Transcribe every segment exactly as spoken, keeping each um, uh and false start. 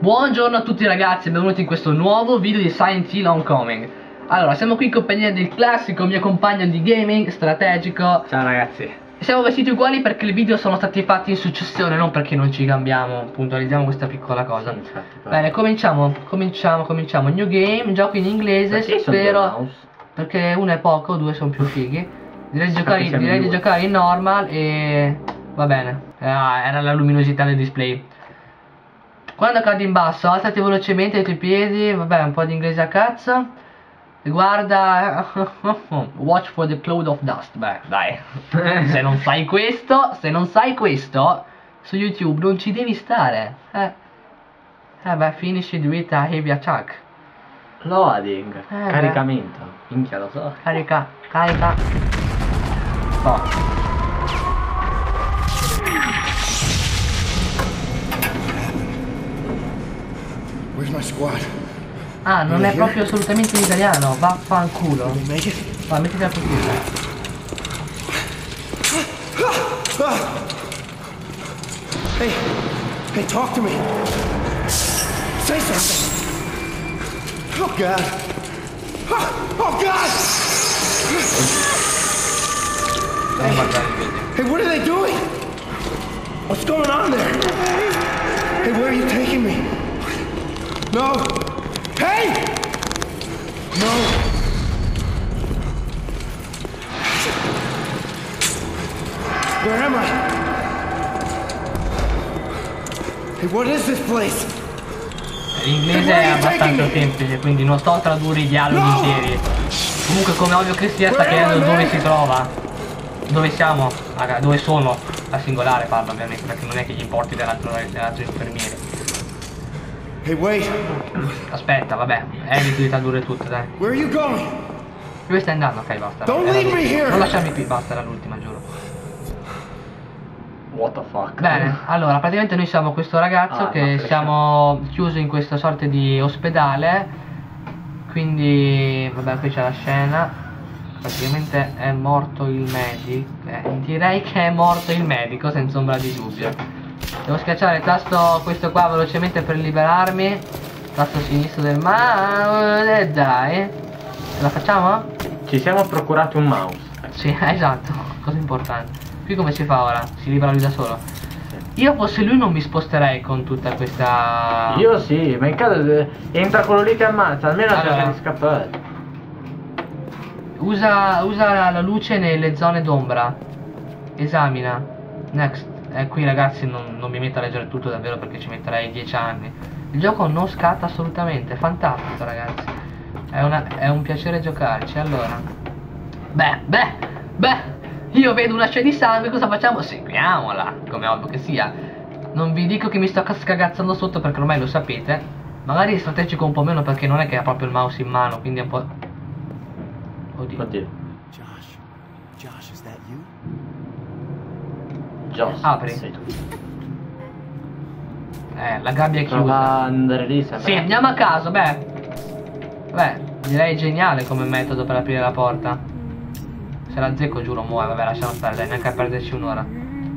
Buongiorno a tutti ragazzi e benvenuti in questo nuovo video di Silent Hill Homecoming. Allora, siamo qui in compagnia del classico mio compagno di gaming strategico. Ciao ragazzi. Siamo vestiti uguali perché i video sono stati fatti in successione, non perché non ci cambiamo, puntualizziamo questa piccola cosa. Sì, infatti, bene, cominciamo, cominciamo, cominciamo. New game, gioco in inglese, perché spero. Perché uno è poco, due sono più fighi. Direi di giocare, direi di giocare in normal e va bene. Ah, era la luminosità del display. Quando cadi in basso, alzati velocemente i tuoi piedi, vabbè, un po' di inglese a cazzo. E guarda, watch for the cloud of dust. Beh, dai. Se non sai questo, se non sai questo, su YouTube non ci devi stare. Eh, eh beh, finish it with a heavy attack. Loading, eh, caricamento. Beh. Minchia, lo so. Carica, carica. Oh. Where's my squad? Ah, non è proprio assolutamente in italiano, vaffanculo. Va, mettiti a partita. Hey, hey, talk to me. Say something. Oh God. Oh God. Hey, hey, what are they doing? What's going on there? Hey, where are you taking me? No! Hey! No! Where am I? Hey, what is this place? L'inglese è abbastanza semplice, quindi non sto a tradurre i dialoghi no! interi. Comunque, come ovvio che sia, sta chiedendo dove si trova. Dove siamo? Raga, dove sono? A singolare parlo ovviamente, perché non è che gli importi dell'altro infermiere. Hey, wait. Aspetta, vabbè, evito di tradurre tutto, dai. Where are you going? Dove stai andando? Ok, basta. Don't leave me here. Non lasciarmi qui, basta, era l'ultima, giuro. What the fuck? Bene, allora, praticamente noi siamo questo ragazzo ah, che siamo chiusi in questa sorta di ospedale. Quindi, vabbè, qui c'è la scena. Praticamente è morto il medico. Eh, direi che è morto il medico, senza ombra di dubbio. Devo schiacciare il tasto questo qua velocemente per liberarmi. Tasto sinistro del mouse. Dai. Ce la facciamo? Ci siamo procurati un mouse. Sì, esatto. Cosa importante. Qui come si fa ora? Si libera lui da solo? Sì. Io fosse lui non mi sposterei con tutta questa... Io sì, ma in caso de... entra quello lì che ammazza. Almeno allora, cerca di scappare. Usa, usa la luce nelle zone d'ombra. Esamina. Next. Eh, qui ragazzi non, non mi metto a leggere tutto davvero perché ci metterei dieci anni. Il gioco non scatta assolutamente, è fantastico ragazzi. È, una, è un piacere giocarci. Allora, beh, beh, beh, io vedo una scena di sangue, cosa facciamo? Seguiamola, come ovvio che sia. Non vi dico che mi sto scagazzando sotto perché ormai lo sapete. Magari è strategico un po' meno perché non è che ha proprio il mouse in mano, quindi è un po'... Oddio. Oddio. Josh, Josh, is that you? Josh, apri. sei tu. Eh, la gabbia è chiusa. Prova ad andare lì, sì, andiamo a caso, beh. Beh, direi geniale come metodo per aprire la porta. Se la zecco giuro muore, vabbè, lasciamo stare, dai, neanche a perderci un'ora.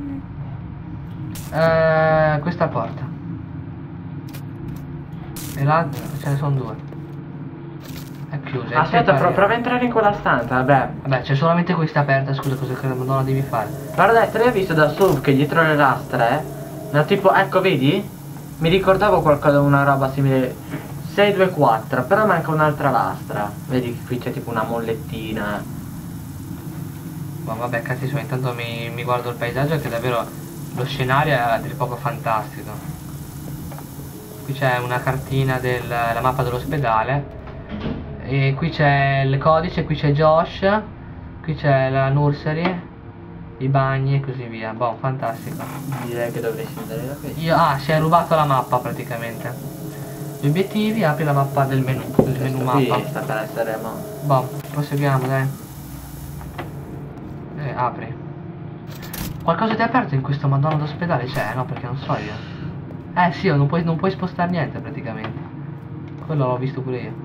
Eh, questa porta. E là ce ne sono due. È chiusa. Aspetta, pro prova a entrare in quella stanza, vabbè. Vabbè, c'è solamente questa aperta, scusa, cosa che madonna devi fare? Guarda, te l'hai visto da su che dietro le lastre, no, tipo, ecco, vedi? Mi ricordavo qualcosa, una roba simile. sei due quattro, però manca un'altra lastra. Vedi che qui c'è tipo una mollettina. Ma vabbè, cazzi suoi, intanto mi, mi guardo il paesaggio che davvero lo scenario è a dir poco fantastico. Qui c'è una cartina della mappa dell'ospedale. E qui c'è il codice, qui c'è Josh, qui c'è la nursery, i bagni e così via. Boh, fantastico. Direi che dovresti andare da qui. Io, ah, si è rubato la mappa praticamente. Gli obiettivi, apri la mappa del menu, del menu mappa. Sta per essere mo. Boh, proseguiamo, dai. Eh, apri. Qualcosa ti è aperto in questo madonna d'ospedale? C'è, no? Perché non so io. Eh sì, non puoi, non puoi spostare niente praticamente. Quello l'ho visto pure io.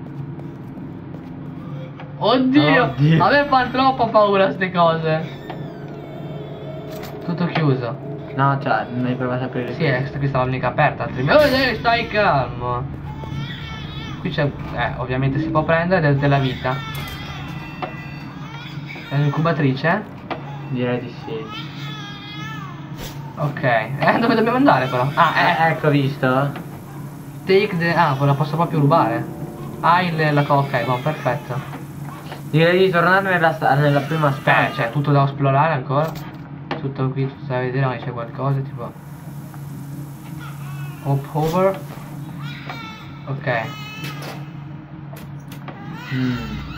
Oddio, Oddio. a me fanno troppo paura ste cose. Tutto chiuso. No, cioè, non hai provato a aprire Sì, è, questa è l'unica aperta, altrimenti... Oh, dai, stai calmo. Qui c'è... Eh, ovviamente si può prendere del- della vita. È un'incubatrice? Direi di sì. Ok. Eh, dove dobbiamo andare però? Ah, Eh, eh. ecco, visto? Take the... Ah, la posso proprio rubare. Ah, il, la coca, ok, boh, perfetto. Direi di tornare nella, sta- nella prima Eh, stanza. c'è tutto da esplorare ancora. Tutto qui, tutto da vedere, ma c'è qualcosa tipo... Hop over. Ok. Mm.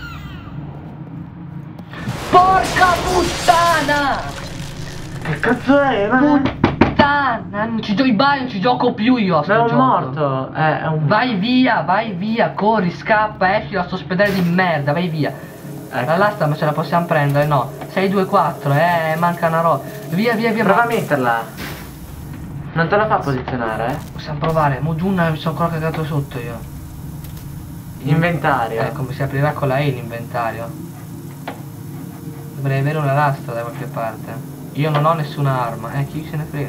Porca puttana! Che cazzo è? Ma Puttana! Non ci gioco, non ci gioco più io a sto è un gioco. morto. Eh, è un... Vai via, vai via, corri, scappa, esci da sto ospedale di merda, vai via. Ecco. La lasta ma ce la possiamo prendere, no. sei due quattro, eh, manca una roba. Via, via, via. Prova ma- a metterla. Non te la fa posizionare, eh? Possiamo provare, mo giù mi sono ancora cagato sotto io. Inventario. Ecco, mi si aprirà con la E l'inventario. Dovrei avere una lastra da qualche parte. Io non ho nessuna arma, eh, chi se ne frega.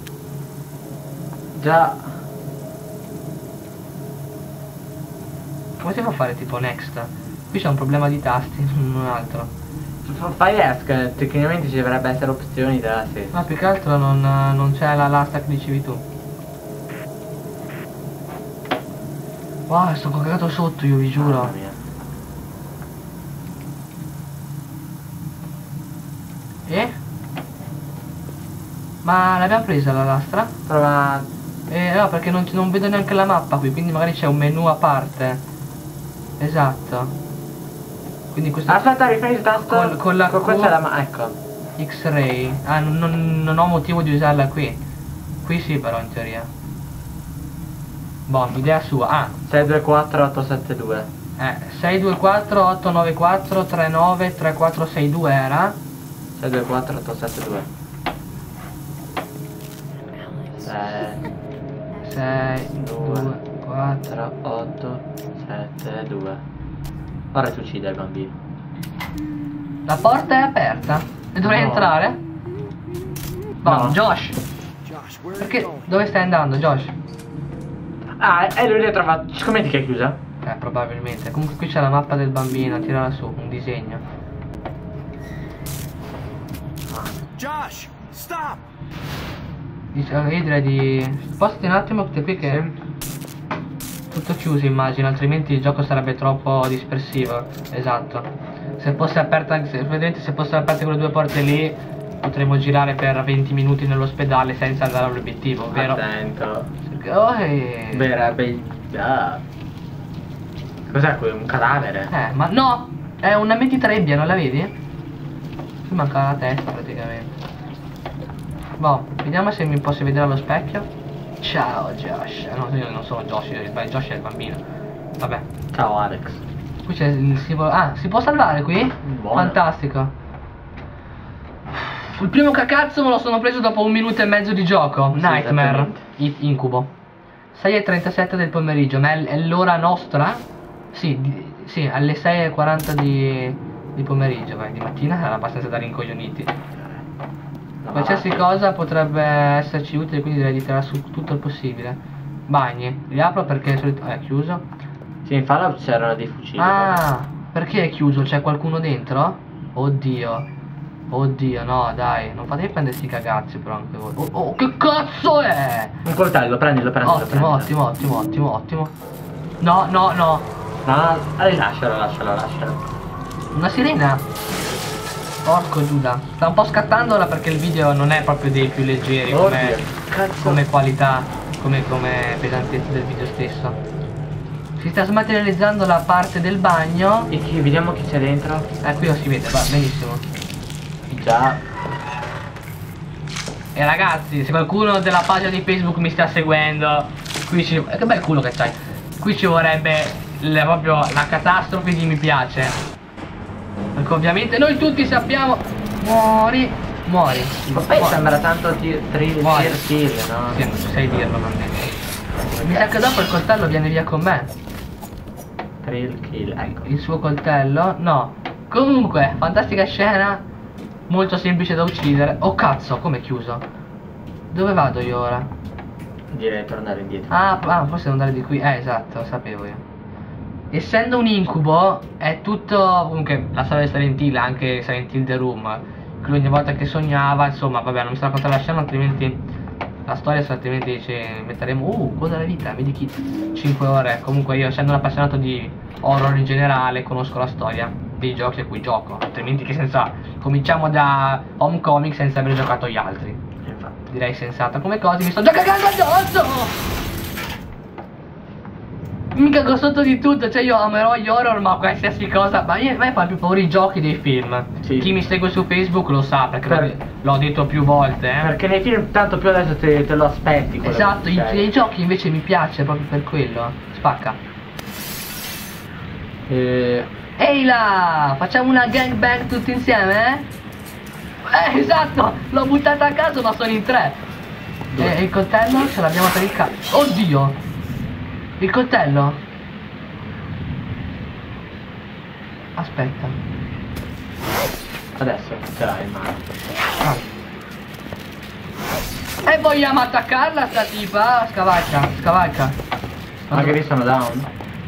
Già. Come si fa a fare tipo next? Qui c'è un problema di tasti, non altro. F- Fai ESC, tecnicamente ci dovrebbe essere opzioni da sì. Ma più che altro non, non c'è la lastra che dicevi tu. Wow, sto cagato sotto io, vi giuro. Mamma mia. Eh? Ma l'abbiamo presa la lastra? Prova. Eh no, perché non, non vedo neanche la mappa qui, quindi magari c'è un menu a parte. Esatto. Quindi questo Aspetta, rifai il tasto. Con- con la Con Q- questa è la ma. Ecco. X-ray. Ah, non, non- non ho motivo di usarla qui. Qui sì però in teoria. Boh, idea sua. Ah, sei due quattro otto sette due. eh, sei due quattro otto nove quattro tre nove tre quattro sei due era? sei due quattro otto sette due. sei sei due quattro. otto sette due. Ora ti uccide il bambino. La porta è aperta. E dovrei No. entrare? Boh, No. Josh. Josh, where are Perché? you going? Dove stai andando, Josh? Ah, e lui l'ha trovato. Scommetti che è chiusa? Eh, probabilmente. Comunque qui c'è la mappa del bambino, tirala su, un disegno. Josh, stop! Dice, io direi di... Spostati un attimo che qui che... Tutto chiuso immagino, altrimenti il gioco sarebbe troppo dispersivo. Esatto. Se fosse aperta, se, vedete, se fossero aperte quelle due porte lì, potremmo girare per venti minuti nell'ospedale senza andare all'obiettivo, vero? Attento. Oh, eh. Verrebbe. Ah. Cos'è qui? Un cadavere? Eh, ma no! È una metitrebbia, non la vedi? Qui manca la testa praticamente. Boh, vediamo se mi posso vedere allo specchio. Ciao Josh. Eh, no, io non sono Josh, io- Josh è il bambino. Vabbè. Ciao Alex. Qui c'è il simbolo. Ah, si può salvare qui? Buono. Fantastico. Il primo cacazzo me lo sono preso dopo un minuto e mezzo di gioco. Sì, Nightmare. esattamente. I- incubo. sei e trentasette del pomeriggio, ma è, è l'ora nostra? Sì, di- sì, alle sei e quaranta di, di pomeriggio, vai, di mattina era abbastanza da rincoglioniti. Qualsiasi cosa potrebbe esserci utile, quindi direi di tirare su tutto il possibile. Bagni, li apro perché solito... è chiuso. Sì, in Fallout c'erano dei fucili. Ah, perché è chiuso? C'è qualcuno dentro? Oddio. Oddio, no, dai, non fatevi prendere sti cagazzi però anche voi. Oh, oh, che cazzo è? Un coltello, prendilo, prendilo. Ottimo, prendilo. ottimo, ottimo, ottimo, ottimo. No, no, no. No, no, allora, lascialo, lascialo, lascialo. Una sirena. Porco Giuda. Sta un po' scattando ora perché il video non è proprio dei più leggeri come, Oddio, cazzo. come qualità, come, come pesantezza del video stesso. Si sta smaterializzando la parte del bagno. E chi, vediamo chi c'è dentro. Eh, qui lo si vede, va benissimo. Già. E ragazzi, se qualcuno della pagina di Facebook mi sta seguendo, qui ci... eh, che bel culo che c'hai. Qui ci vorrebbe le- proprio la catastrofe di mi piace. Perché ovviamente noi tutti sappiamo... Muori, muori. Ma poi Muori. sembra tanto tir, tri, Muori. tir kill, no? Sì, non sai dirlo, non detto. Mi sa che dopo il coltello viene via con me. Trill kill, ecco. Il suo coltello? No. Comunque, fantastica scena. molto semplice da uccidere. Oh cazzo, come è chiuso? Dove vado io ora? Direi tornare indietro. Ah, ah, forse devo andare di qui. Eh, esatto, lo sapevo io. Essendo un incubo, è tutto. Comunque, la storia di Silent Hill, anche Silent Hill The Room, che ogni volta che sognava, insomma, vabbè, non mi sto raccontando la scena, altrimenti. La storia, altrimenti ci metteremo. Uh, cosa della vita, vedi chi. cinque ore. Comunque, io, essendo un appassionato di horror in generale, conosco la storia dei giochi a cui gioco. Altrimenti, che senza. Cominciamo da Homecoming senza aver giocato gli altri. Infatti. Direi sensata come cosa, mi sto già cagando addosso! Mi cago sotto di tutto, cioè io amerò gli horror ma qualsiasi cosa. Ma io, a me fa più paura i giochi dei film. Sì. Chi mi segue su Facebook lo sa perché Per... l'ho detto più volte, eh. Perché nei film tanto più adesso te, te lo aspetti. Esatto, i, i giochi invece mi piace proprio per quello. Spacca. Eh... Ehi là! Facciamo una gangbang tutti insieme, eh? Eh, esatto! L'ho buttata a caso ma sono in tre. E, e il coltello ce l'abbiamo per il cazzo. Oddio! Il coltello? Aspetta. Adesso ce l'hai in mano. Ah. E vogliamo attaccarla sta tipa? Scavalca, scavalca. Magari sono down.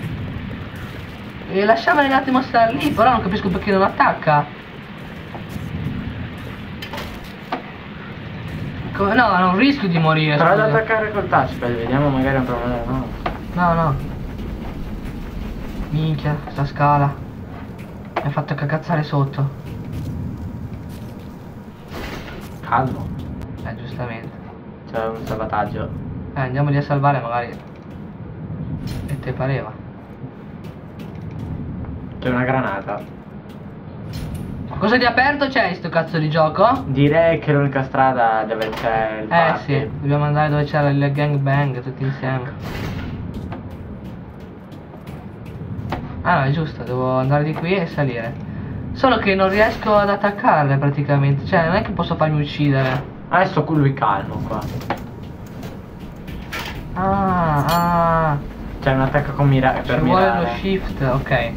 E lasciamela un attimo stare lì, però non capisco perché non attacca. Come, no, non rischio di morire. Prova ad scusa. attaccare col touchpad, vediamo magari un problema. No. No, no. Minchia, sta scala. Mi ha fatto cagazzare sotto. Calmo. Eh, giustamente. C'è un salvataggio. Eh, andiamoli a salvare magari. E te pareva. C'è una granata. Ma cosa di aperto c'è in sto cazzo di gioco? Direi che l'unica strada dove c'è il Eh party. sì, dobbiamo andare dove c'era il gangbang tutti insieme. Ah no, è giusto, devo andare di qui e salire. Solo che non riesco ad attaccarle praticamente. Cioè, non è che posso farmi uccidere. Adesso lui calmo qua. Ah, ah. C'è un attacco con mira per Ci vuole mirare. lo shift, ok.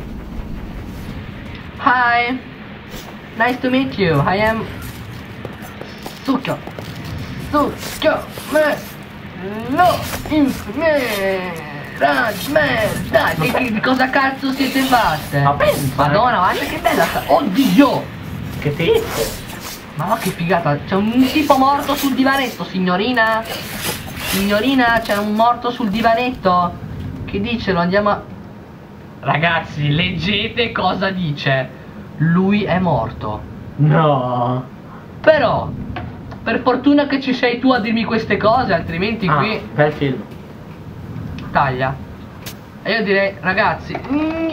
Hi. Nice to meet you. I am Succhio. Succhio. Me. No. Infame. Merda, che, che, di cosa cazzo siete fatte? Ma pensa. Madonna, guarda che bella sta. Oddio! Che triste. Ma va che figata, c'è un tipo morto sul divanetto, signorina. Signorina, c'è un morto sul divanetto. Che dice? Lo andiamo a. Ragazzi, leggete cosa dice. Lui è morto. No. Però, per fortuna che ci sei tu a dirmi queste cose, altrimenti Ah, qui. bel film. Taglia. E io direi, ragazzi. Eh,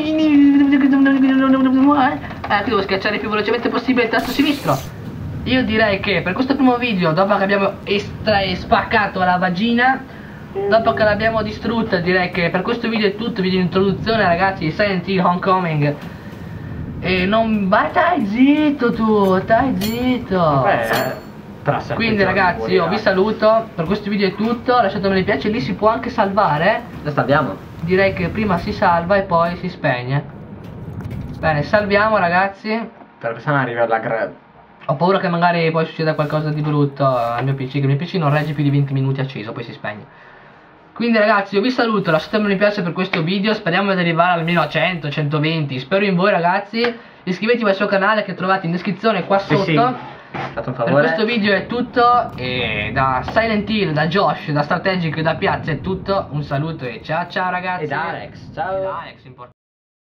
qui devo schiacciare il più velocemente possibile il tasto sinistro. Io direi che per questo primo video, dopo che abbiamo estra spaccato la vagina, dopo che l'abbiamo distrutta, direi che per questo video è tutto. Video di introduzione, ragazzi, di Silent Hill Homecoming. E non. Ma stai zitto tu, stai zitto. Vabbè, tra sette Quindi giorni ragazzi, io morirà. vi saluto. Per questo video è tutto. Lasciate un mi piace, lì si può anche salvare. Adesso abbiamo. Direi che prima si salva e poi si spegne. Bene, salviamo ragazzi. Per se no arriva la grab. Ho paura che magari poi succeda qualcosa di brutto al mio P C, che il mio P C non regge più di venti minuti acceso, poi si spegne. Quindi ragazzi, io vi saluto, lasciate un mi piace per questo video, speriamo di arrivare almeno a cento, centoventi, spero in voi ragazzi. Iscrivetevi al suo canale che trovate in descrizione qua Sì, sotto. sì. Fate un Per favore. questo video è tutto, e da Silent Hill, da Josh, da Strategic e da Piazza è tutto. Un saluto e ciao ciao ragazzi. E da Alex, ciao. E da Alex, importante.